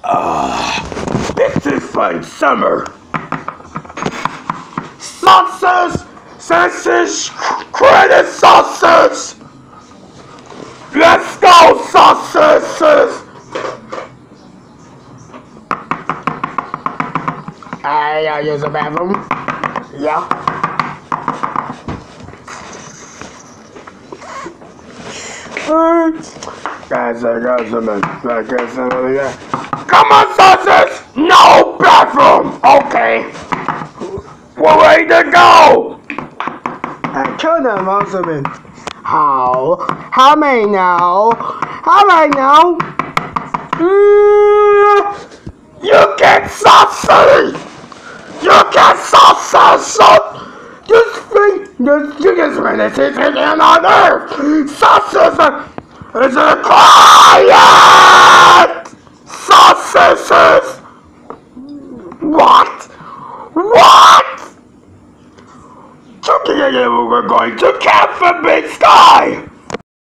This is fun summer. Sauces! Sauces! Credit sauces! Let's go, sauces! I use the bathroom. Yeah. Come on, sauces! No bathroom! Okay. We're ready to go! Canton wants them. How many now? How many now? You get sauces! You get sauces! You just meditating on earth! Sauces is a client! Sauces! What? What? We're going to Camp for Big Sky!